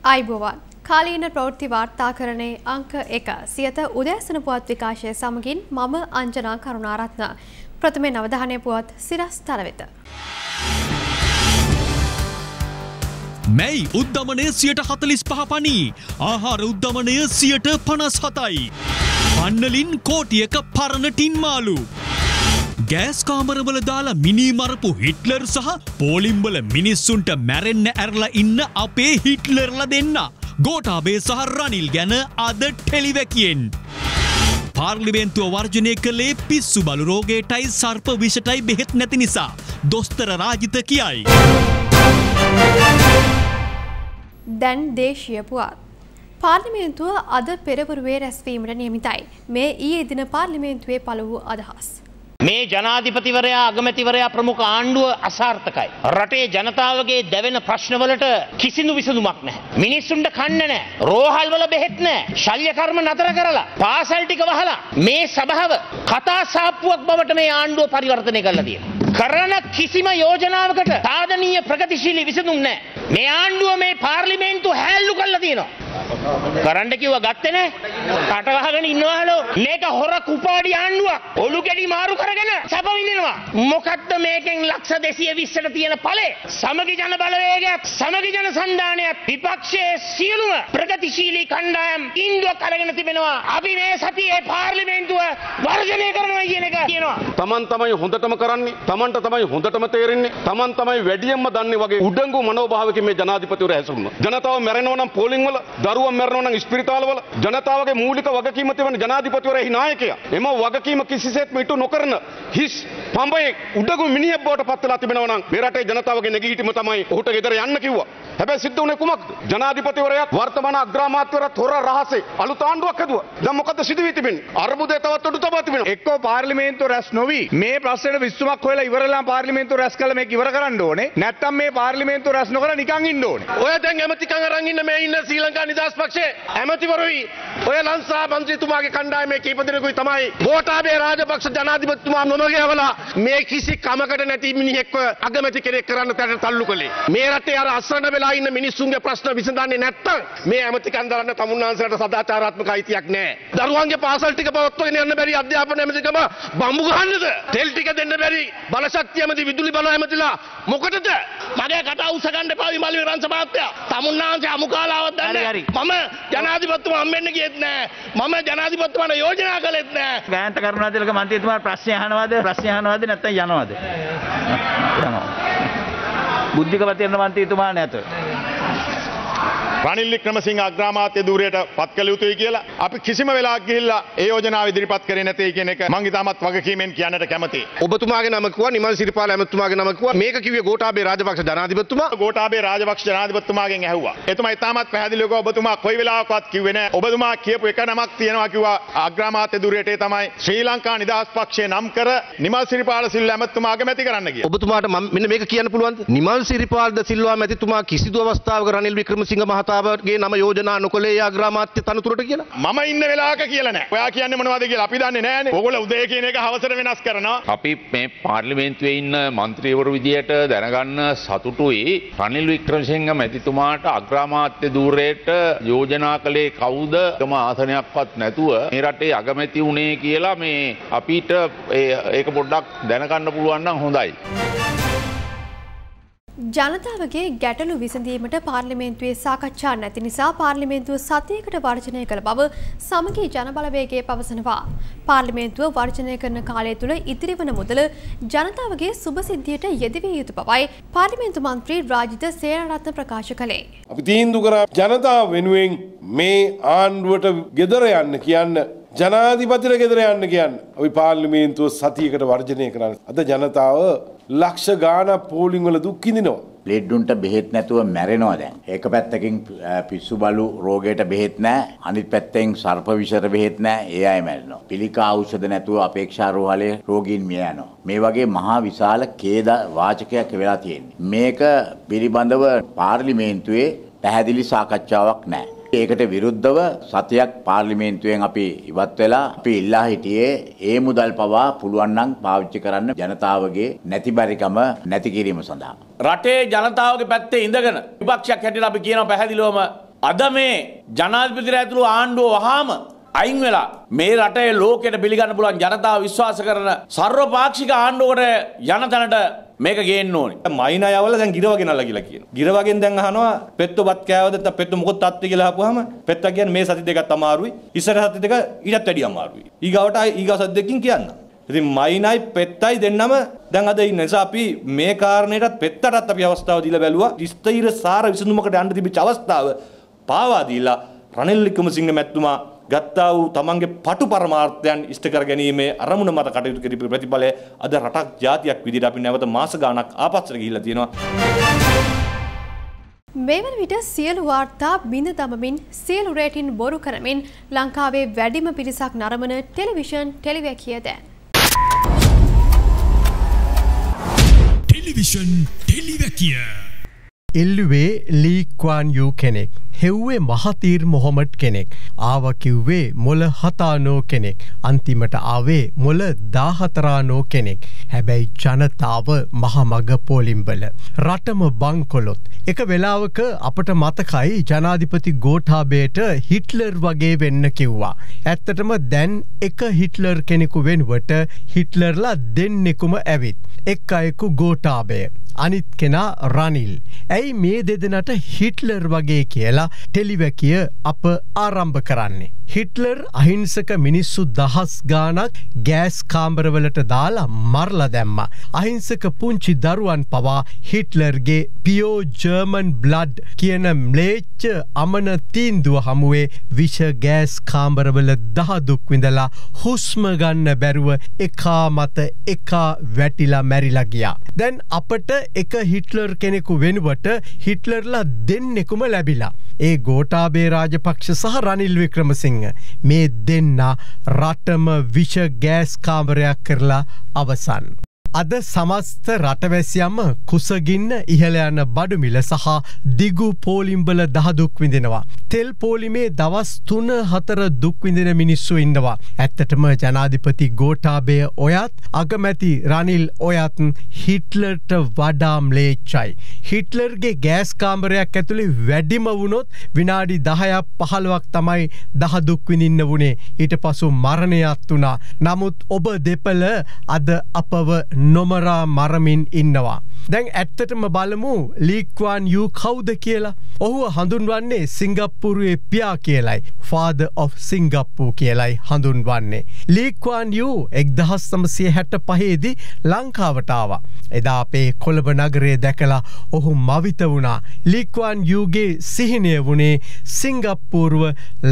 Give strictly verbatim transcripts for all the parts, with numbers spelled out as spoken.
අයිබෝවන් කාලීන ප්‍රවෘත්ති වාර්තාකරණයේ අංක එක සියත උදෑසන පුවත් විකාශය සමගින් මම අංජනා කරුණාරත්න ප්‍රථමයෙන් අවධානය පුවත් සිරස්තල වෙත. මැයි උද්දමනය සියයට හතළිස් පහ පනී ආහාර උද්දමනය සියයට පනස් හතයි. පන්නලින් කෝටියක පරණ ටින් මාළු. ගෑස් කාමරවල දාලා මිනී මරපු හිට්ලර් සහ පෝලිම්වල මිනිස්සුන්ට මැරෙන්න ඇරලා ඉන්න අපේ හිට්ලර්ලා දෙන්න. ගෝඨාභය සහ රනිල් ගැන අද ටෙලිවැකියෙන්. පාර්ලිමේන්තුව වර්ජනය කළේ පිස්සු බලු රෝගයටයි සර්ප විෂටයි බෙහෙත් නැති නිසා. දොස්තර රාජිත කියයි. දැන් දේශීය පුවත්. පාර්ලිමේන්තුව අද පෙරවරුවේ රැස්වීමට නියමිතයි. මේ ඊයේ දින පාර්ලිමේන්තුවේ පළ වූ අදහස්. මේ ජනාධිපතිවරයා අගමැතිවරයා ප්‍රමුඛ ආණ්ඩුව අසාර්ථකයි. රටේ ජනතාවගේ දැවෙන ප්‍රශ්නවලට කිසිදු විසඳුමක් නැහැ. මිනිස්සුන්ට කන්න නැහැ. රෝහල් වල බෙහෙත් නැහැ. ශල්‍ය කර්ම නතර කරලා පාසල් ටික වහලා මේ සභාව කතා සාප්පුවක් බවට මේ ආණ්ඩුව පරිවර්තනය කරලා තියෙනවා. කරන කිසිම යෝජනාවකට සාධනීය ප්‍රගතිශීලී විසඳුම් නැහැ. මේ ආණ්ඩුව මේ පාර්ලිමේන්තුව හැල්ලු කරලා තියෙනවා. කරන්න කිව්වා ගත්තේ නැහැ. රට වහගෙන ඉන්නවලෝ. මේක හොර කුපාඩි ආණ්ඩුවක්. ඔලු කැඩි මාරු කරගෙන සැප විඳිනවා. මොකද්ද මේකෙන් ලක්ෂ දෙසිය විස්සට තියෙන ඵලය? සමගි ජන බලවේගයත්, සමගි ජන සන්ධානයත්, විපක්ෂයේ සියලුම ප්‍රගතිශීලී කණ්ඩායම් ඉන්දුවක් අරගෙන තිබෙනවා. අපි මේ සතියේ පාර්ලිමේන්තුව වර්ජනය කරනවා කියන එක කියනවා. Taman තමයි හොඳටම කරන්නේ. Tamanට තමයි හොඳටම තේරෙන්නේ. Taman තමයි වැඩියෙන්ම දන්නේ වගේ උඩඟු මනෝභාවයකින් මේ ජනාධිපතිවරු හැසිරුණා. ජනතාව මැරෙනවා නම් පෝලිං වල, දරුවන් මැරෙනවා නම් ස්පිරිතාලවල, ජනතාවගේ මූලික වගකීම තිබෙන ජනාධිපතිවරයා එහි නායකයා. එම වගකීම කිසිසේත්ම ඉටු නොකරන හිස් පඹේ උඩඟු මිනිහෙක් බවට පත් වෙලා තිබෙනවා නම් මේ රටේ ජනතාවගේ නැගීටීම තමයි ඔහුට ගෙදර යන්න කිව්වා. හැබැයි සිද්ධ වුණේ කුමක්ද? ජනාධිපතිවරයාත් වර්තමාන අග්‍රාමාත්‍යවරයාත් හොර රහසේ අලුත් ආණ්ඩුවක් හදුවා. දැන් මොකද සිදු වී තිබෙන්නේ? අර්බුදේ තවත් ඔඩු තබා තිබෙනවා. එක්කෝ පාර්ලිමේන්තුව රැස් නොවි මේ ප්‍රශ්නෙට විසඳුමක් හොයලා ඉවරලා පාර්ලිමේන්තුව රැස් කළා මේක ඉවර කරන්න ඕනේ. නැත්තම් මේ පාර්ලිමේන්තුව රැස් නොකර නිකන් ඉන්න ඕනේ. ඔය දැන් ඇමතිකම් අරන් ඉන්න මේ ඉන්න ශ්‍රී ලංකා නිදහස් පක්ෂයේ ඇමතිවරුයි ඔය ලංසා මන්ත්‍රීතුමාගේ කණ්ඩායමේ කීප දෙනෙකුයි තමයි ගෝඨාභය රාජපක්ෂ ජනාධිපතිතුමා නොමගයවලා මේ කිසි කමකට නැති මිනිහෙක්ව අගමැති කෙනෙක් කරන්න තැනට තල්ලු කළේ. මේ රටේ අර අසරණ වෙලා ඉන්න මිනිස්සුන්ගේ ප්‍රශ්න විසඳන්නේ නැත්තම් මේ ඇමතිකම් දරන්න තමුන්නාන්සලට සදාචාරාත්මක අයිතියක් නැහැ. දරුවන්ගේ පාසල් ටික පවත්වාගෙන යන්න බැරි අධ්‍යාපන ඇමතිකම බම්බු ගහන්නද? තෙල් ටික දෙන්න බැරි බලශක්තිය ඇමති විදුලි බල ඇමතිලා මොකටද? මගේ කට අවුස ගන්න එපා විමල් විරංශ මහත්තයා. තමුන්නාන්සේ අමුකාලාවක් දන්නේ. මම ජනාධිපතිතුමා හම්බෙන්න ගියෙත් නෑ. මම ජනාධිපතිතුමාට යෝජනා කළෙත් නෑ. ගායන්ත කරුණාතිලක මන්ත්‍රීතුමාට ප්‍රශ්න අහනවාද? ප්‍රශ්න අහනවාද නැත්නම් යනවාද? යනවා. බුද්ධික වතිරණ මන්ත්‍රීතුමා නැත. රනිල් වික්‍රමසිංහ අග්‍රාමාත්‍ය ධූරයට පත් කළ යුතුයි කියලා අපි කිසිම වෙලාවක ගිහිල්ලා ඒ යෝජනාව ඉදිරිපත් කරේ නැtei කියන එක මම ඉතාමත් වගකීමෙන් කියන්නට කැමතියි. ඔබතුමාගේ නම කිව්වා, නිමල් සිරිපාල ඇමතුමාගේ නම කිව්වා. මේක කිව්වේ ගෝඨාභය රාජපක්ෂ ජනාධිපතිතුමා. ගෝඨාභය රාජපක්ෂ ජනාධිපතිතුමාගෙන් ඇහුවා. එතුමා ඉතාමත් පැහැදිලිව ඔබතුමා කොයි වෙලාවකවත් කිව්වේ නැහැ. ඔබතුමා කියපු එක නමක් තියෙනවා කිව්වා අග්‍රාමාත්‍ය ධූරයට. ඒ තමයි ශ්‍රී ලංකා නිදහස් පක්ෂයේ නම් කර නිමල් සිරිපාල සිල්වා ඇමතුමා අගමැති කරන්න කියලා. ඔබතුමාට මෙන්න මේක කියන්න පුළුවන්ද? නිමල් සිරිපාල ද සිල්වා ඇමතිතුමා කිසිදු අවස්ථාවක රනිල් වික්‍රමසිංහ මහතාගේ නම යෝජනා නොකළේ අග්‍රාමාත්‍ය තනතුරට කියලා. මම ඉන්න වෙලාවක කියලා නැහැ. ඔයා කියන්නේ මොනවද කියලා අපි දන්නේ නැහැනේ. ඕගොල්ලෝ උදේ කියන එක හවසට වෙනස් කරනවා. අපි මේ පාර්ලිමේන්තුවේ ඉන්න മന്ത്രിවරු විදියට දැනගන්න සතුටුයි. රනිල් වික්‍රමසිංහ මැතිතුමාට අග්‍රාමාත්‍ය ධූරයට යෝජනා කළේ කවුද? තම ආසනයක්වත් නැතුව මේ රටේ අගමැති වුණේ කියලා මේ අපිට ඒක පොඩ්ඩක් දැනගන්න පුළුවන් නම් හොඳයි. ජනතාවගේ ගැටලු විසඳීමට පාර්ලිමේන්තුවේ සාකච්ඡා නැති නිසා පාර්ලිමේන්තුව සතියකට වර්ජනය කළ බව සමගි ජන බලවේගයේ පවසනවා. පාර්ලිමේන්තුව වර්ජනය කරන කාලය තුළ ඉතිරි වන මුදල ජනතාවගේ සුබසිද්ධියට යෙදවිය යුතු බවයි පාර්ලිමේන්තු මන්ත්‍රී රාජිත සේනාරත්න ප්‍රකාශ කළේ. අපි තීන්දුව කරා ජනතාව වෙනුවෙන් මේ ආණ්ඩුවට ගෙදර යන්න කියන්න, ජනාධිපතිට ගෙදර යන්න කියන්න අපි පාර්ලිමේන්තුව සතියකට වර්ජනය කරන්න. අද ජනතාව ලක්ෂ ගාණක් පෝලිං වල දුක් විඳිනවා. ලෙඩ්ඩුන්ට බෙහෙත් නැතුව මැරෙනවා දැන්. එක පැත්තකින් පිස්සු බලු රෝගයට බෙහෙත් නැහැ. අනිත් පැත්තෙන් සර්ප විෂයට බෙහෙත් නැහැ. ඒ අය මැරෙනවා. පිළිකා ඖෂධ නැතුව අපේක්ෂා රෝහලේ රෝගීන් මිය යනවා. මේ වගේ මහා විශාල ඛේද වාචකයක් වෙලා තියෙන්නේ. මේක පිළිබඳව පාර්ලිමේන්තුවේ පැහැදිලි සාකච්ඡාවක් නැහැ. ඒකට විරුද්ධව සතියක් පාර්ලිමේන්තුවෙන් අපි ඉවත් වෙලා අපි ඉල්ලා හිටියේ ඒ මුදල් පවා පුළුවන් නම් පාවිච්චි කරන්න ජනතාවගේ නැතිබරිකම නැති කිරීම සඳහා. රටේ ජනතාවගේ පැත්තේ ඉඳගෙන විපක්ෂයක් හැටියට අපි කියනවා පැහැදිලිවම අද මේ ජනාධිපතිලා ඇතුළු ආණ්ඩුව වහාම අයින් වෙලා මේ රටේ ලෝකෙට පිළිගන්න පුළුවන් ජනතාව විශ්වාස කරන සර්වපාක්ෂික ආණ්ඩුවකට යන තැනට මේක ගේන්න ඕනේ. මයිනා යවල දැන් ගිරව ගෙනල්ලා කියලා කියනවා. ගිරවගෙන් දැන් අහනවා පෙත්තු බත් කෑවද නැත්නම් පෙත්තු මොකද තත්ත්වය කියලා අහපුවාම පෙත්තා කියන්නේ මේ සති දෙකත් අමාරුයි. ඉස්සර සති දෙක ඊටත් වැඩිය අමාරුයි. ඊගාවට ඊගා සති දෙකකින් කියන්න. ඉතින් මයිනයි පෙත්තයි දෙන්නම දැන් අද ඉන්න නිසා අපි මේ කාරණේටත් පෙත්තටත් අපි අවස්ථාව දීලා බැලුවා. ස්ථීර සාර විසඳුමකට යන්න තිබිච්ච අවස්ථාව පාවා දීලා රනිල් වික්‍රමසිංහ මැතිතුමා ගත්තා වූ තමන්ගේ පටු පරමාර්ථයන් ඉෂ්ට කර ගැනීමේ අරමුණ මත කටයුතු කිරීමේ ප්‍රතිඵලය අද රටක් ජාතියක් විදිහට අපි නැවත මාස ගාණක් ආපස්සට ගිහිල්ලා තියෙනවා. මේ වන විට සියලු වාර්තා බිඳ දමමින් සියලු රේටින් බොරු කරමින් ලංකාවේ වැඩිම පිරිසක් නරඹන ටෙලිවිෂන් ටෙලිවැකිය දැන්. ටෙලිවිෂන් ටෙලිවැකිය එල්ලුවේ ලී ක්වාන් යූ කෙනෙක්. හෙව්වේ මහතීර් මොහොමඩ් කෙනෙක්. ආව කිව්වේ මොල හතානෝ කෙනෙක්. අන්තිමට ආවේ මොල දාහතරානෝ කෙනෙක්. හැබැයි ජනතාව මහමග පෝලිම්බල. රටම බංකොලොත්. එක වෙලාවක අපට මතකයි ජනාධිපති ගෝඨාභයට හිට්ලර් වගේ වෙන්න කිව්වා. ඇත්තටම දැන් එක හිට්ලර් කෙනෙකු වෙනුවට හිට්ලර්ලා දෙන්නෙකුම ඇවිත්. එක් අයෙකු ගෝඨාභය. අනිත් කෙනා රනිල්. ඇයි මේ දෙදෙනට හිට්ලර් වගේ කියලා ටෙලිවැකිය අප ආරම්භ කරන්නේ. හිට්ලර් අහිංසක මිනිස්සු දහස් ගානක් ගෑස් කාමරවලට දාලා මරලා දැම්මා. අහිංසක පුංචි දරුවන් පවා හිට්ලර්ගේ පියෝ ජර්මන් බ්ලඩ් කියන ම්ලේච්ච අමන තීන්දුව හමුවේ විෂ ගෑස් කාමරවල දහදුක් විඳලා හුස්ම ගන්න බැරුව එකා මත එකා වැටිලා මැරිලා ගියා. දැන් අපට එක හිට්ලර් කෙනෙකු වෙනුවට හිට්ලර්ලා දෙන්නෙකුම ලැබිලා. ඒ ගෝඨාභය රාජපක්ෂ සහ රනිල් වික්‍රමසිංහ මේ දෙන්න රටම විෂ ගෑස් කාමරයක් කරලා අවසන්. අද සමස්ත රටවැසියම කුසගින්න ඉහළ යන බඩු මිල සහ දිගු පෝලිම්බල දහදුක් විඳිනවා. තෙල් පෝලිමේ දවස් තුන හතර දුක් විඳින මිනිස්සු ඉන්නවා. ඇත්තටම ජනාධිපති ගෝඨාභය ඔයත් අගමැති රනිල් ඔයත් හිට්ලර්ට වඩා ම්ලේච්චයි. හිට්ලර්ගේ ගෑස් කාමරයක් ඇතුලේ වැඩිම වුණොත් විනාඩි දහයක් පහළොවක් තමයි දහදුක් විඳින්න වුණේ. ඊට පසු මරණයත් වුණා. නමුත් ඔබ දෙපළ අද අපව නොමරා මරමින් ඉන්නවා. දැන් ඇත්තටම බලමු ලී ක්වාන් යූ කවුද කියලා. ඔහුව හඳුන්වන්නේ සිංගප්පූරුවේ පියා කියලයි. Father of Singapore කියලයි හඳුන්වන්නේ. ලී ක්වාන් යූ එක්දහස් නවසිය හැට පහේ දී ලංකාවට ආවා. එදා අපේ කොළඹ නගරය දැකලා ඔහු මවිත වුණා. ලී ක්වාන් යූගේ සිහිනය වුණේ සිංගප්පූරුව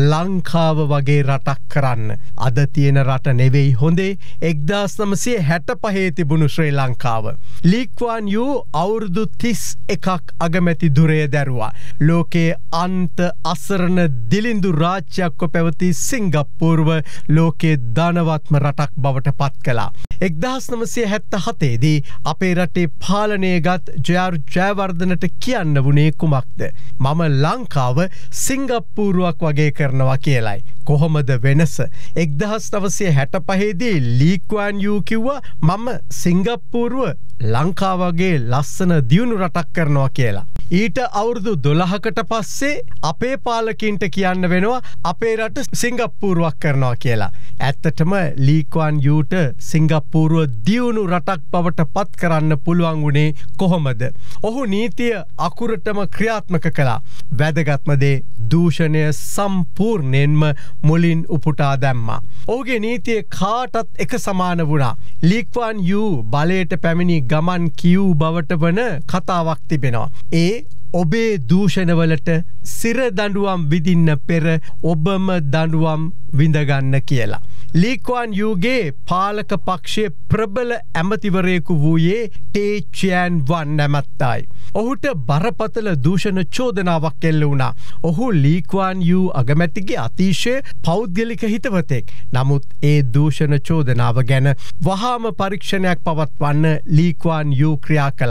ලංකාව වගේ රටක් කරන්න. අද තියෙන රට නෙවෙයි හොඳේ එක්දහස් නවසිය හැට පහේ තිබුණු ශ්‍රී ලංකාව. ලී ක්වාන් යූ අවුරුදු තිස් එකක් අගමැති දුරය දැරුවා. ලෝකයේ අන්ත අසරණ දිලිඳු රාජ්‍යයක්ව පැවති සිංගප්පූරුව ලෝකයේ ධනවත්ම රටක් බවට පත් කළා. එක්දහස් නවසිය හැත්ත හතේ දී අපේ රටේ පාලනය ගත් ජයාරු ජයවර්ධනට කියන්න වුණේ කුමක්ද? මම ලංකාව සිංගප්පූරුවක් වගේ කරනවා කියලයි. කොහොමද වෙනස? එක්දහස් නවසිය හැට පහේ දී ලී ක්වාන් යූ කිව්වා මම සිංගප්පූරුව ලංකාවගේ ලස්සන දියුණු රටක් කරනවා කියලා. ඊට අවුරුදු දොළහකට පස්සේ අපේ පාලකින්ට කියන්න වෙනවා අපේ රට සිංගප්පූරුවක් කරනවා කියලා. ඇත්තටම ලී ක්වාන් යූට සිංගප්පූරුව දියුණු රටක් බවට පත් කරන්න පුළුවන් වුණේ කොහොමද? ඔහු නීතිය අකුරටම ක්‍රියාත්මක කළා. වැදගත්ම දේ දූෂණය සම්පූර්ණයෙන්ම මුලින් උපුටා දැම්මා. ඔහුගේ නීතිය කාටත් එක සමාන වුණා. ලී ක්වාන් යූ බලයට පැමිණි ගමන් කියූ බවට වන කතාවක් තිබෙනවා. ඒ ඔබේ දූෂණවලට සිර දඬුවම් විඳින්න පෙර ඔබම දඬුවම් විඳගන්න කියලා. ලී ක්වාන් යූගේ පාලක පක්ෂයේ ප්‍රබල ඇමතිවරයෙකු වූයේ ටේ චියන් වන් නැමැත්තයි. ඔහුට බරපතල දූෂණ චෝදනාවක් එල්ල වුණා. ඔහු ලී ක්වාන් යූ අගමැතිගේ අතිශය පෞද්ගලික හිතවතෙක්. නමුත් ඒ දූෂණ චෝදනාව ගැන වහාම පරීක්ෂණයක් පවත්වන්න ලී ක්වාන් යූ ක්‍රියා කළා.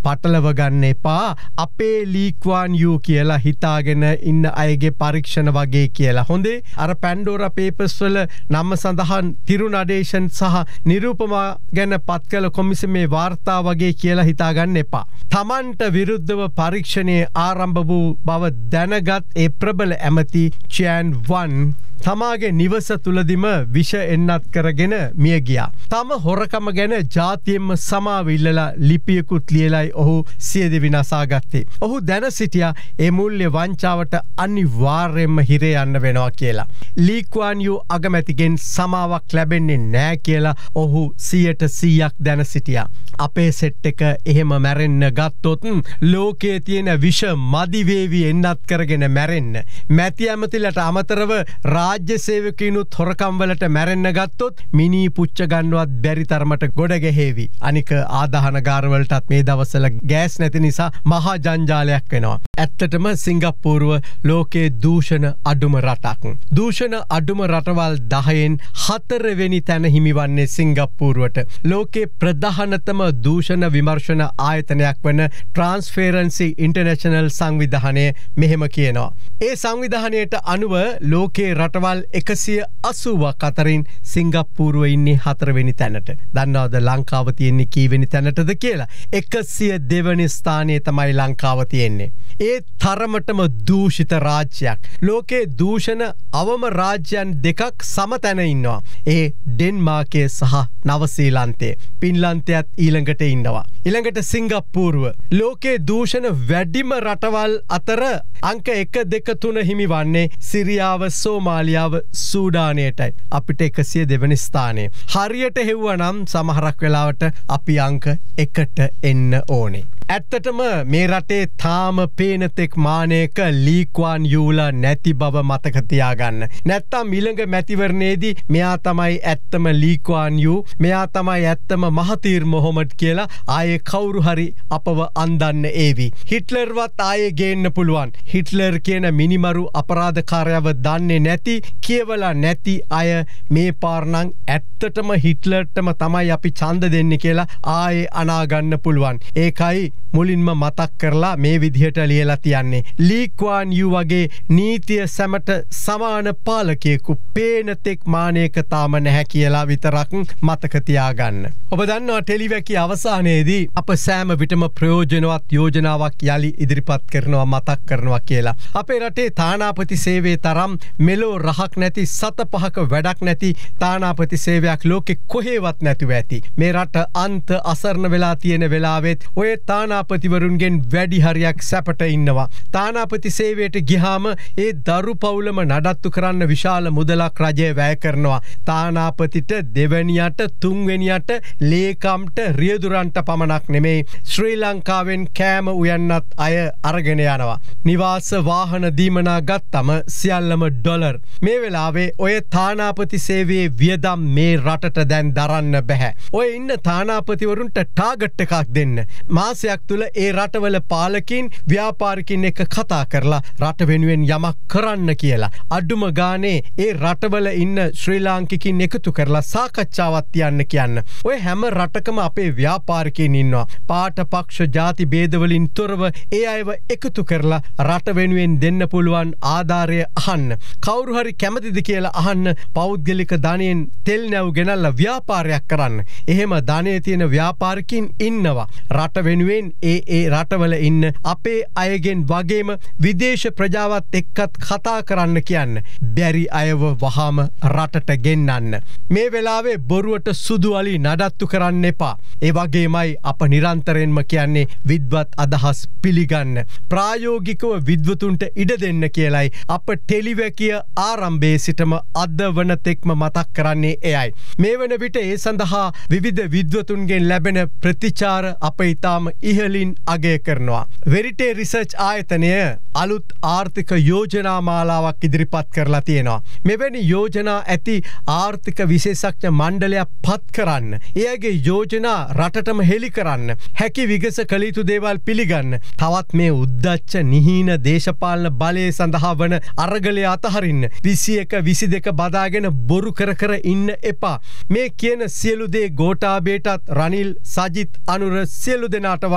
පටලව ගන්න එපා. අපේ ලීක්වාන් යූ කියලා හිතාගෙන ඉන්න අයගේ පරීක්ෂණ වගේ කියලා. හොඳේ අර පැන්ඩෝරා පේපර්ස් වල නම සඳහන් තිරු නඩේෂන් සහ නිරූපමා ගැන පත් කළ කොමිසමේ වාර්තා වගේ කියලා හිතාගන්න එපා. තමන්ට විරුද්ධව පරීක්ෂණයේ ආරම්භ වූ බව දැනගත් ඒ ප්‍රබල ඇමති චෑන් වන් තමාගේ නිවස තුළදිම විෂ එන්නත් කරගෙන මිය ගියා. තම හොරකම ගැන ජාතියෙන්ම සමාව ඉල්ලලා ලිපියකුත් ලියලයි ඔහු සියදිවි නසා ගත්තේ. ඔහු දැන සිටියා ඒ මූල්‍ය වංචාවට අනිවාර්යයෙන්ම හිරේ යන්න වෙනවා කියලා. ලී ක්වාන් යූ අගමැතිගෙන් සමාවක් ලැබෙන්නේ නෑ කියලා ඔහු සියයට සීයක් දැන සිටියා. අපේ සෙට් එක එහෙම මැරෙන්න ගත්තොත් ලෝකයේ තියෙන විෂ මදිවේවි එන්නත් කරගෙන මැරෙන්න. මැති ඇමතිලට අමතරව රාජ්‍ය සේවකයිනුත් හොරකම් වලට මැරෙන්න ගත්තොත් මිනී පුච්ච ගන්නවත් බැරි තරමට ගොඩ ගැහෙවි. අනික ආදාහනගාර වලටත් මේ දවස්වල ගෑස් නැති නිසා මහා ජංජාලයක් වෙනවා. ඇත්තටම සිංගප්පූරුව ලෝකයේ දූෂණ අඩුම රටක්. දූෂණ අඩුම රටවල් දහයෙන් හතරවෙනි තැන හිමිවන්නේ සිංගප්පූරුවට. ලෝකයේ ප්‍රධානතම දූෂණ විමර්ශන ආයතනයක් වන ට්‍රාන්ස්පරන්සි ඉන්ටර්නැෂනල් සංවිධානය මෙහෙම කියනවා. ඒ සංවිධානයට අනුව ලෝකයේ රටවල් එකසිය අසූවක් අතරින් සිංගප්පූරුව ඉන්නේ හතරවෙනි තැනට. දන්නවද ලංකාව තියෙන්නේ කීවෙනි තැනටද කියලා? එකසිය දෙවැනි ස්ථානයේ තමයි ලංකාව තියෙන්නේ. ඒ තරමටම දූෂිත රාජ්‍යයක්. ලෝකයේ දූෂණ අවම රාජ්‍යයන් දෙකක් සමතැන ඉන්නවා. ඒ ඩෙන්මාර්කය සහ නවසීලන්තය. පින්ලන්තයත් ඊළඟට ඉන්නවා. ඊළඟට සිංගප්පූරුව. ලෝකයේ දූෂණ වැඩිම රටවල් අතර අංක එක දෙක තුන හිමි වන්නේ සිරියාව, සෝමාලියාව, සූඩානයටයි. අපිට එකසිය දෙවැනි ස්ථානය. හරියට හෙව්වනම් සමහරක් වෙලාවට අපි අංක එකට එන්න ඕනේ. ඇත්තටම මේ රටේ තාම පේනතෙක් මානයක ලී ක්වාන් යූලා නැති බව මතක තියාගන්න. නැත්තම් ඊළඟ මැතිවරණයේදී මෙයා තමයි ඇත්තම ලී ක්වාන් යූ, මෙයා තමයි ඇත්තම මහතීර් මොහොමඩ් කියලා ආයේ කවුරු හරි අපව අන්දන්න ඒවි. හිට්ලර්වත් ආයේ ගේන්න පුළුවන්. හිට්ලර් කියන මිනිමරු අපරාධකාරයව දන්නේ නැති, කියවලා නැති අය මේ පාරණං ඇත්තටම හිට්ලර්ටම තමයි අපි ඡන්ද දෙන්නේ කියලා ආයේ අනාගන්න පුළුවන්. ඒකයි මුලින්ම මතක් කරලා මේ විදිහට ලියලා තියන්නේ. ලී ක්වාන් යූ වගේ නීතිය සැමට සමාන පාලකයෙකු පේනතෙක් මානයක තාම නැහැ කියලා විතරක් මතක තියාගන්න. ඔබ දන්නවා ටෙලිවැකි අවසානයේදී අප සෑම විටම ප්‍රයෝජනවත් යෝජනාවක් යලි ඉදිරිපත් කරනවා, මතක් කරනවා කියලා. අපේ රටේ තානාපති සේවයේ තරම් මෙලෝ රහක් නැති, සත පහක වැඩක් නැති තානාපති සේවයක් ලෝකෙ කොහෙවත් නැතුව ඇති. මේ රට අන්ත අසරණ වෙලා තියෙන වෙලාවෙත් ඔය තානාපතිවරුන්ගෙන් වැඩි හරියක් සැපට ඉන්නවා. තානාපති සේවයට ගිහාම ඒ දරු පවුලම නඩත්තු කරන්න විශාල මුදලක් රජය වැය කරනවා. තානාපතිට, දෙවැනියට, තුන්වෙනියට, ලේකම්ට, රියදුරන්ට පමණක් නෙමෙයි ශ්‍රී ලංකාවෙන් කෑම උයන්නත් අය අරගෙන යනවා. නිවාස වාහන දීමනා ගත්තම සියල්ලම ඩොලර්. මේ වෙලාවේ ඔය තානාපති සේවයේ වියදම් මේ රටට දැන් දරන්න බැහැ. ඔය ඉන්න තානාපතිවරුන්ට ටාගට් එකක් දෙන්න. මාසයක් තුළ ඒ රටවල පාලකින්, ව්‍යාපාරිකින් එක කතා කරලා රට වෙනුවෙන් යමක් කරන්න කියලා. අඩුම ගානේ ඒ රටවල ඉන්න ශ්‍රී ලාංකිකින් එකතු කරලා සාකච්ඡාවක් තියන්න කියන්න. ඔය හැම රටකම අපේ ව්‍යාපාරිකින් ඉන්නවා. පාට පක්ෂ ජාති ભેදවලින් තොරව ඒ අයව එකතු කරලා රට වෙනුවෙන් දෙන්න පුළුවන් ආධාරය අහන්න. කවුරු හරි කැමතිද කියලා අහන්න. පෞද්ගලික ධනයෙන් තෙල් නැව් ගෙනල්ලා ව්‍යාපාරයක් කරන්න. එහෙම ධනය තියෙන ව්‍යාපාරිකින් ඉන්නවා. රට වෙනුවෙන් ඒ ඒ රටවල ඉන්න අපේ අයගෙන් වගේම විදේශ ප්‍රජාවත් එක්කත් කතා කරන්න කියන්න. බැරි අයව වහාම රටට ගෙන්නන්න. මේ වෙලාවේ බොරුවට සුදු අලි නඩත්තු කරන්න එපා. ඒ වගේමයි අප නිරන්තරයෙන්ම කියන්නේ විද්වත් අදහස් පිළිගන්න. ප්‍රායෝගිකව විද්වතුන්ට ඉඩ දෙන්න කියලයි අප ටෙලිවැකිය ආරම්භයේ සිටම අද වනතෙක්ම මතක් කරන්නේ එයයි. මේ වන විට ඒ සඳහා විවිධ විද්වතුන්ගෙන් ලැබෙන ප්‍රතිචාර අප ඉතාම ඉහලින් අගය කරනවා. වෙරිටේ රිසර්ච් ආයතනය අලුත් ආර්ථික යෝජනා මාලාවක් ඉදිරිපත් කරලා තියෙනවා. මෙවැනි යෝජනා ඇති ආර්ථික විශේෂඥ මණ්ඩලයක් පත් කරන්න, එයගේ යෝජනා රටටම හෙළි කරන්න, හැකි විගස කළ යුතු දේවල් පිළිගන්න, තවත් මේ උද්දච්ච නිහීන දේශපාලන බලය සඳහා වන අරගලය අතහරින්න, විසි එක විසි දෙක බදාගෙන බොරු කර කර ඉන්න එපා. මේ කියන සියලු දේ ගෝඨාභයටත්, රනිල්, සජිත්, අනුර සියලු දෙනාට වලා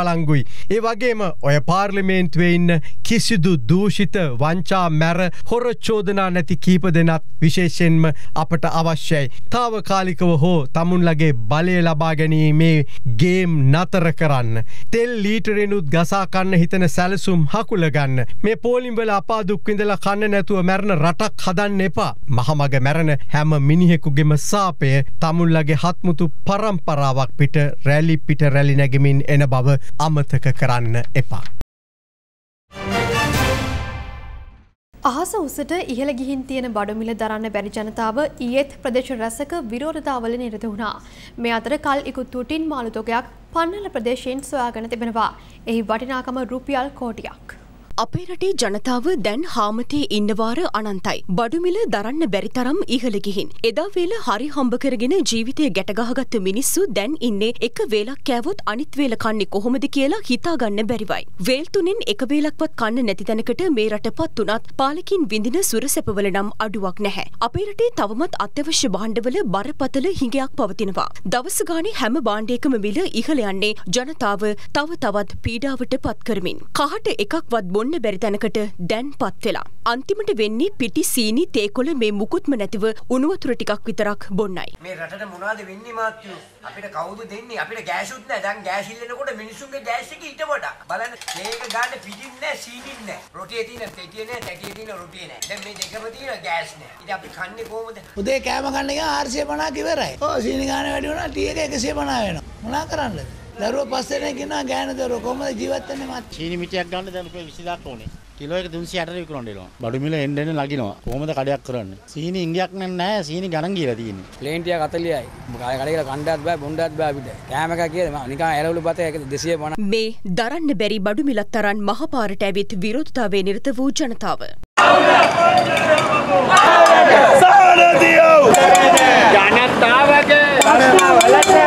වලංගුයි. ඒ වගේම ඔය පාර්ලිමේන්තුවේ ඉන්න කිසිදු දූෂිත වංචා මැර හොර චෝදනා නැති කීප දෙනත් විශේෂයෙන්ම අපට අවශ්‍යයි. තාවකාලිකව හෝ තමුන්ලගේ බලය ලබා ගැනීමේ ගේම් නතර කරන්න. තෙල් ලීටරෙනුත් ගසා කන්න හිතන සැලසුම් හකුල ගන්න. මේ පෝලිම්වල අපා දුක් විඳලා කන්න නැතුව මැරෙන රටක් හදන්න එපා. මහමග මැරෙන හැම මිනිහෙකුගේම සාපය තමුන්ලගේ හත්මුතු පරම්පරාවක් පිට රැලි පිට රැලි නැගෙමින් එන බව අමතක කරන්න එපා. අහස උසට ඉහළ ගිහින් තියෙන බඩුමිල දරන්න බැරි ජනතාව ඊයේත් ප්‍රදේශ රැසක විරෝධතාවල නිරත වුණා. මේ අතර කල් ඉකුත් වූ ටින් මාළු තොගයක් පන්නල ප්‍රදේශයෙන් සොයාගෙන තිබෙනවා. එහි වටිනාකම රුපියල් කෝටියක්. අපේ රටේ ජනතාව දැන් හාමතේ ඉන්නවාර අනන්තයි. බඩුමිල දරන්න බැරි තරම් ඉහළ ගිහින්. එදා වේල හරි හම්බ කරගෙන ජීවිතය ගැටගහගත්ත මිනිස්සු දැන් ඉන්නේ එක වේලක් කෑවොත් අනිත් වේල කන්නේ කොහොමද කියලා හිතාගන්න බැරිවයි. වේල් තුනෙන් එක වේලක්වත් කන්න නැති තැනකට මේ රටපත් උනත් පාලකින් විඳින සුරසැපවල නම් අඩුවක් නැහැ. අපේ රටේ තවමත් අත්‍යවශ්‍ය භාණ්ඩවල බරපතල හිඟයක් පවතිනවා. දවස ගානේ හැම භාණ්ඩයකම මිල ඉහළ යන්නේ ජනතාව තව තවත් පීඩාවට පත් කරමින්. කහට එකක්වත් බොන්න බැරි තැනකට දැන් පත් වෙලා. අන්තිමට වෙන්නේ පිටි සීනි තේකොළ මේ මුකුත්ම නැතිව උණු වතුර ටිකක් විතරක් බොන්නයි. මේ රටට මොනවද වෙන්නේ මාත්‍යෝ? අපිට කවුද දෙන්නේ? අපිට ගෑසුත් නැහැ. දැන් ගෑස් ඉල්ලනකොට මිනිස්සුන්ගේ ගෑස් එක ඊට වඩා. බලන්න මේක ගන්න පිටින් නැහැ සීනිත් නැහැ. රොටියේ තියෙන තෙටියේ නැහැ, තැටියේ තියෙන රොටියේ නැහැ. දැන් මේ දෙකම තියෙන ගෑස් නැහැ. ඉතින් අපි කන්නේ කොහොමද? උදේ කෑම ගන්න ගියා හාරසිය පනහක් ඉවරයි. ඔව් සීනි ගාන වැඩි වුණා ටී එක එකසිය පනහ වෙනවා. මොනා කරන්නද? දරුවෝ පස් දෙනෙක් ඉන්නවා ගෑනු දරුවෝ කොහොමද ජීවත් වෙන්නේ මාත්? සීනි මිටියක් ගන්න දැන් රුපියල් විසිදාක ඕනේ. කිලෝ එක තුන්සිය අටට විකුණන්න දෙනවා. බඩු මිල එන්න එන්න නගිනවා. කොහොමද කඩයක් කරන්නේ? සීනි ඉංගියක් නැහැ. සීනි ගණන් කියලා තියෙන්නේ. ප්ලේන් ටික හතලියයි. කඩේ කියලා කණ්ඩායත් බෑ බොණ්ඩාත් බෑ අපිට. කෑම එක කියලා නිකන් ඇලවලු පතේ දෙසිය පනහ. මේ දරන්න බැරි බඩු මිලක් තරන් මහපාරට ඇවිත් විරෝධතාවයේ නිරත වූ ජනතාව. ජනතාවගේ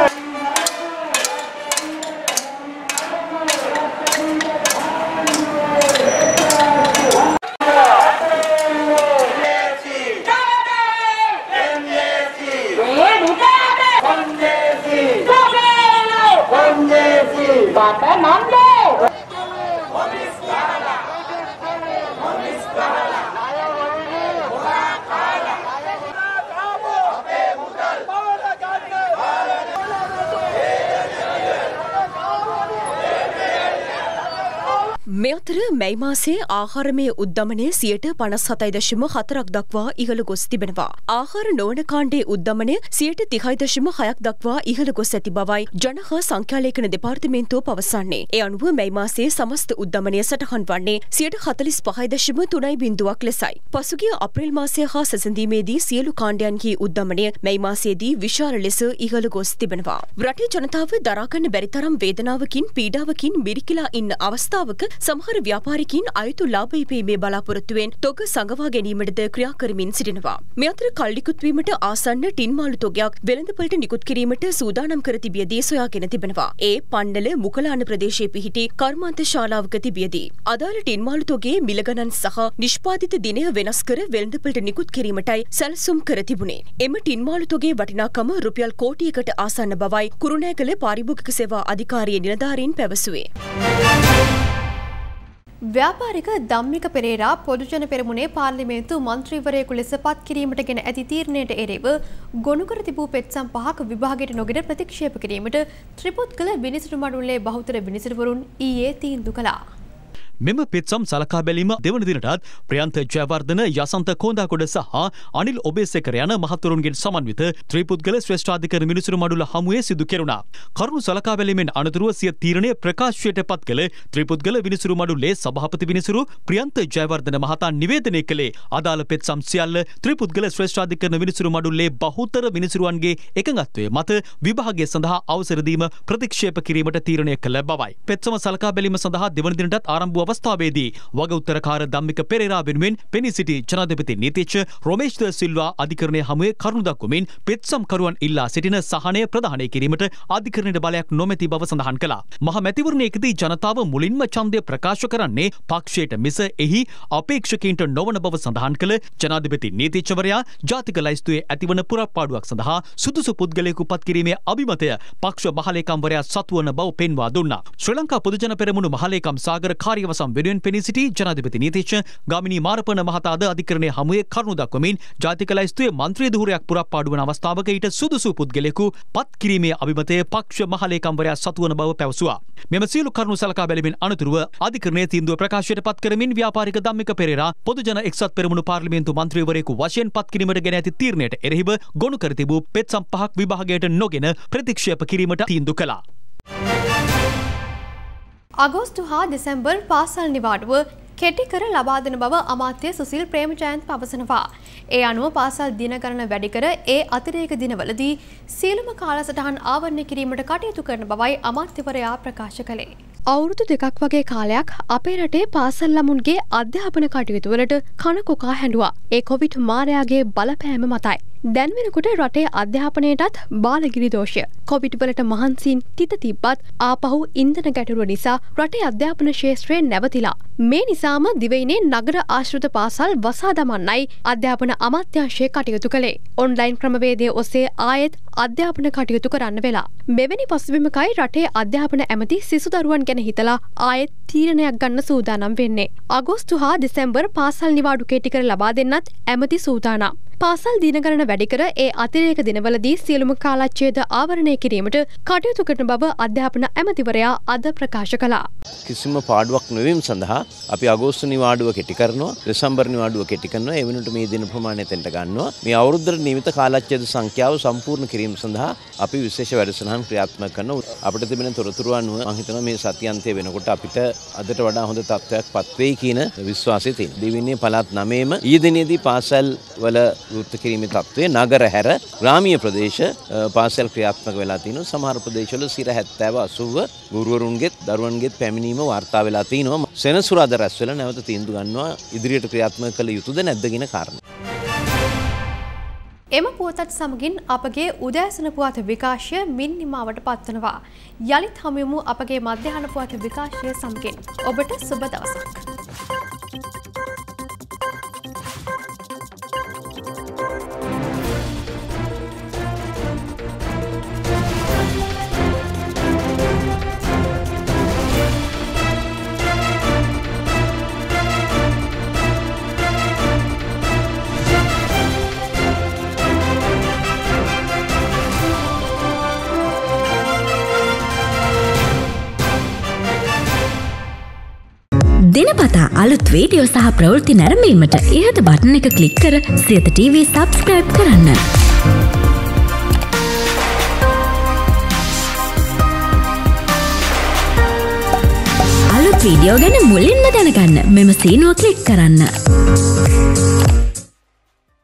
මේ අතර මැයි මාසයේ ආහාරමය උද්දමනය සියයට පනස් හතයි දශම හතරක් දක්වා ඉහළ ගොස් තිබෙනවා. ආහාර නොවන කාණ්ඩයේ උද්දමනය සියයට තිහයි දශම හයක් දක්වා ඉහළ ගොස් ඇති බවයි ජන හා සංඛ්‍යාලේඛන දෙපාර්තමේන්තුව පවසන්නේ. ඒ අනුව මැයි මාසයේ සමස්ත උද්දමනය සටහන් වන්නේ සියයට හතලිස් පහයි දශම තුනයි බිංදුවක් ලෙසයි. පසුගිය අප්‍රේල් මාසය හා සැසඳීමේදී සියලු කාණ්ඩයන්හි උද්දමනය මැයි මාසයේදී විශාල ලෙස ඉහළ ගොස් තිබෙනවා. රටේ ජනතාව දරාගන්න බැරි තරම් වේදනාවකින් පීඩාවකින් මිරිකිලා ඉන්න අවස්ථාවක සමහර ව්‍යාපාරිකින් අයුතු ලාභ ඉපීමේ බලාපොරොත්තුවෙන් තොග සංගවා ගැනීමටද ක්‍රියා කරමින් සිටිනවා. මේ අතර කල් නිකුත් වීමට ආසන්න ටින් මාළු තොගයක් වෙළඳපළට නිකුත් කිරීමට සූදානම් කර තිබියදී සොයාගෙන තිබෙනවා. ඒ පන්නල මුකලාන ප්‍රදේශයේ පිහිටි කර්මාන්ත ශාලාවක තිබියදී අදාළ ටින් මාළු තොගේ මිල ගණන් සහ නිෂ්පාදිත දිනය වෙනස් කර වෙළඳපළට නිකුත් කිරීමටයි සැලසුම් කර තිබුණේ. එම ටින් මාළු තොගේ වටිනාකම රුපියල් කෝටියකට ආසන්න බවයි කුරුණෑගල පාරිභෝගික සේවා අධිකාරිය නිලධාරීන් පැවසුවේ. ව්‍යාපාරික ධම්මික පෙරේරා පොදුජන පෙරමුණේ පාර්ලිමේන්තු මන්ත්‍රීවරයෙකු ලෙස පත් කිරීමට ගෙන ඇති තීරණයට එරෙහිව ගොනු කර තිබූ පෙත්සම් පහක් විභාගයට නොගෙන ප්‍රතික්ෂේප කිරීමට ත්‍රිපුත්කල විනිසුරු මඩුල්ලේ බහුතර විනිසුරුවරුන් ඊයේ තීන්දුව කළා. මෙම පෙත්සම් සලකා බැලීම දෙවන දිනටත් ප්‍රියන්ත ජයවර්ධන යසන්ත කොන්දාකොඩ සහ අනිල් ඔබේසේකර යන මහත්වරුන්ගෙන් සමන්විත ත්‍රිපුද්ගල ශ්‍රේෂ්ඨාධිකරණ මිනිසුරු මඩුල හමුවේ සිදු කෙරුණා. කරුණු සලකා බැලීමෙන් අනතුරුව සිය තීරණය ප්‍රකාශයට පත් කළ ත්‍රිපුද්ගල විනිසුරු මඩුල්ලේ සභාපති විනිසුරු ප්‍රියන්ත ජයවර්ධන මහතා නිවේදනය කළේ අදාළ පෙත්සම් සියල්ල ත්‍රිපුද්ගල ශ්‍රේෂ්ඨාධිකරණ මිනිසුරු මඩුල්ලේ බහුතර විනිසුරුවන්ගේ එකඟත්වය මත විභාගය සඳහා අවසර දීම ප්‍රතික්ෂේප කිරීමට තීරණය කළ බවයි. පෙත්සම සලකා බැලීම සඳහා දෙවන දිනටත් ආරම්භ අවස්ථාවේදී වග උත්තරකාර ධම්මික පෙරේරා වෙනුවෙන් පෙනී සිටි ජනාධිපති නීතිඥ රොමේෂ් ද සිල්වා අධිකරණයේ හමුවේ කරුණු දක්වමින් පෙත්සම්කරුවන් ඉල්ලා සිටින සහනය ප්‍රදානය කිරීමට අධිකරණයට බලයක් නොමැති බව සඳහන් කළා. මහ මැතිවරණයේදී ජනතාව මුලින්ම ඡන්දය ප්‍රකාශ කරන්නේ පක්ෂයට මිස එහි අපේක්ෂකයින්ට නොවන බව සඳහන් කළ ජනාධිපති නීතිඥවරයා ජාතික ලයිස්තුවේ ඇතිවන පුරප්පාඩුවක් සඳහා සුදුසු පුද්ගලයෙකු පත් කිරීමේ අභිමතය පක්ෂ මහලේකම්වරයා සතුවන බව පෙන්වා දුන්නා. ශ්‍රී ලංකා පොදුජන පෙරමුණු මහලේකම් සාගර කාර්යවසම් වෙනුවෙන් පෙනී සිටි ජනාධිපති නීතිඥ ගාමිණී මාරපන මහතාද අධිකරණයේ හමුවේ කරුණු දක්වමින් ජාතික ලයිස්තුවේ මන්ත්‍රී ධුරයක් පුරප්පාඩු වන අවස්ථාවක ඊට සුදුසු පුද්ගලයෙකු පත් කිරීමේ අභිමතය පක්ෂ මහලේකම්වරයා සතුවන බව පැවසුවා. මෙම සියලු කරුණු සලකා බැලීමෙන් අනතුරුව අධිකරණයේ තීන්දුව ප්‍රකාශයට පත් කරමින් ව්‍යාපාරික ධම්මික පෙරේරා පොදුජන එක්සත් පෙරමුණු පාර්ලිමේන්තු මන්ත්‍රීවරයෙකු වශයෙන් පත් කිරීමට ගෙන ඇති තීරණයට එරෙහිව ගොනු කර තිබූ පෙත්සම් පහක් විභාගයට නොගෙන ප්‍රතික්ෂේප කිරීමට තීන්දුව කළා. අගෝස්තු හා දෙසැම්බර් පාසල් නිවාඩුව කෙටි කර ලබා දෙන බව අමාත්‍ය සුසිල් ප්‍රේමජයන්ත් පවසනවා. ඒ අනුව පාසල් දින ගණන වැඩි කර ඒ අතිරේක දිනවලදී සියලුම කාලසටහන් ආවරණය කිරීමට කටයුතු කරන බවයි අමාත්‍යවරයා ප්‍රකාශ කළේ. අවුරුදු දෙකක් වගේ කාලයක් අපේ රටේ පාසල් ළමුන්ගේ අධ්‍යාපන කටයුතු වලට කන කොකා හැඬුවා. ඒ කොවිඩ් මාරයාගේ බලපෑම මතයි. දැන් වෙනකොට රටේ අධ්‍යාපනයටත් බාලගිරි දෝෂය. කොවිඩ් වලට මහන්සියෙන් තිත තිබ්බත් ආපහු ඉන්ධන ගැටලුව නිසා රටේ අධ්‍යාපන ශාස්ත්‍රය නැවතිලා. මේ නිසාම දිවයිනේ නගර ආශ්‍රිත පාසල් වසා දමන්නයි අධ්‍යාපන අමාත්‍යාංශය කටයුතු කළේ. ඔන්ලයින් ක්‍රමවේදය ඔස්සේ ආයෙත් අධ්‍යාපන කටයුතු කරන්න වෙලා. මෙවැනි පසුබිමකයි රටේ අධ්‍යාපන ඇමති සිසු දරුවන් ගැන හිතලා ආයෙත් තීරණයක් ගන්න සූදානම් වෙන්නේ. අගෝස්තු හා දෙසැම්බර් පාසල් නිවාඩු කෙටි කර ලබා දෙන්නත් ඇමති සූදානම්. පාසල් දින ගණන වැඩි කර ඒ අතිරේක දිනවලදී සියලුම කාලච්ඡේද ආවරණය කිරීමට කටයුතු කරන බව අධ්‍යාපන ඇමතිවරයා අද ප්‍රකාශ කළා. කිසිම පාඩුවක් නොවීම සඳහා අපි අගෝස්තු නිවාඩුව කෙටි කරනවා, දෙසැම්බර් නිවාඩුව කෙටි කරනවා. ඒ වෙනුවට මේ දින ප්‍රමාණය තෙන්ට ගන්නවා. මේ අවුරුද්දට නියමිත කාලච්ඡේද සංඛ්‍යාව සම්පූර්ණ කිරීම සඳහා අපි විශේෂ වැඩසටහන් ක්‍රියාත්මක කරනවා. අපිට තිබෙන තොරතුරු අනුව මම හිතනවා මේ සතියන්තය වෙනකොට අපිට අදට වඩා හොඳ තත්ත්වයක් පත් වෙයි කියන විශ්වාසය තියෙනවා. දිවිනේ පළාත් නවයේම ඊයේ දිනේදී පාසල් වල වෘත්ති කිරීමේ තත්ත්වය නගර හැර ග්‍රාමීය ප්‍රදේශ පාසල් ක්‍රියාත්මක වෙලා තිනවා. සමහර ප්‍රදේශවල සිර හැත්තෑව අසූව ගුරුවරුන්ගෙත් දරුවන්ගෙත් පැමිණීම වාර්තා වෙලා තිනවා. සෙනසුරාදා රැස් වෙලා නැවත තීන්දුව ගන්නවා ඉදිරියට ක්‍රියාත්මක කළ යුතුද නැද්ද කියන කාරණා. එම පුවතත් සමගින් අපගේ උදෑසන පුවත් විකාශය මින් නිමාවට පත්වනවා. යළිත් හමුවෙමු අපගේ මධ්‍යහන පුවත් විකාශය සමගින්. ඔබට සුබ දවසක්. දිනපතා අලුත් වීඩියෝ සහ ප්‍රවෘත්ති නැරඹීමට ඉහත බටන් එක ක්ලික් කර සියත ටීවී සබ්ස්ක්‍රයිබ් කරන්න. අලුත් වීඩියෝ ගැන මුලින්ම දැනගන්න මෙම සීනුව ක්ලික් කරන්න.